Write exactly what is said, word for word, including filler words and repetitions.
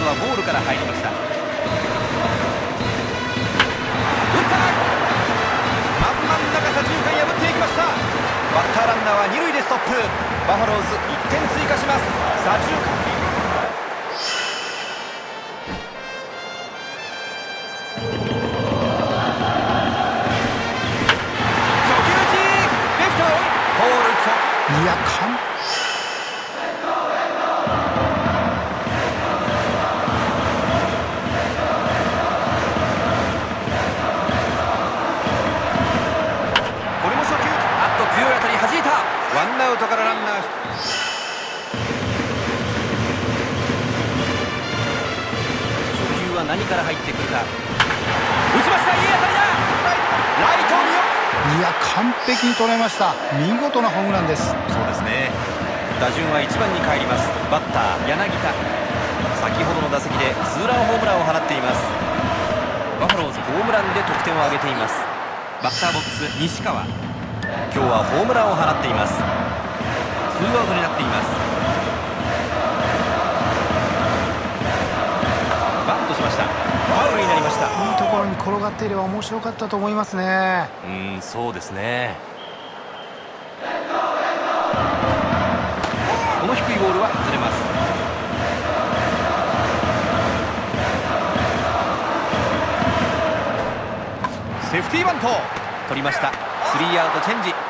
はボールから入りました。打った満々長さじゅうかん破っていきました。バッターランナーはに塁でストップ。バファローズいってん追加します。左中間いや、完これも初球、あっと強い当たり弾いた。ワンアウトからランナー。初球は何から入ってくるか。打ちました。いい当たりだ。ライトを見よ。 いや、完璧に捉えました。見事なホームランです。 そうですね。打順はいちばんに帰ります。バッター柳田、先ほどの打席でツーランホームランを放っています。バファローズホームランで得点を挙げています。バッターボックス西川、今日はホームランを放っています。ツーアウトになっています。バントしました。ファウルになりました。 いいところに転がっていれば面白かったと思いますね。 うーん、そうですね。この低いボールは外れます。セーフティーバント取りました。スリーアウトチェンジ。